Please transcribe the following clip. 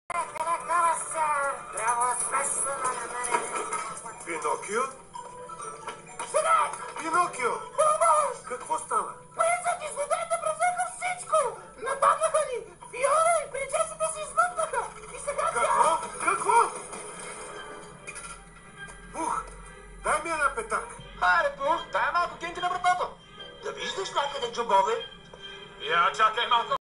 Пинокио? Синак! Пинокио! Помощ! Какво става? Принцът и злодеите превзеха всичко! Нападнаха ни! Фиона и принцесата се измъкнаха! И сега Какво? Какво? Пух, дай ми една петак. Аре, Пух, дай малко кинти на братото. Да виждаш някъде джобове? Я чакай малко.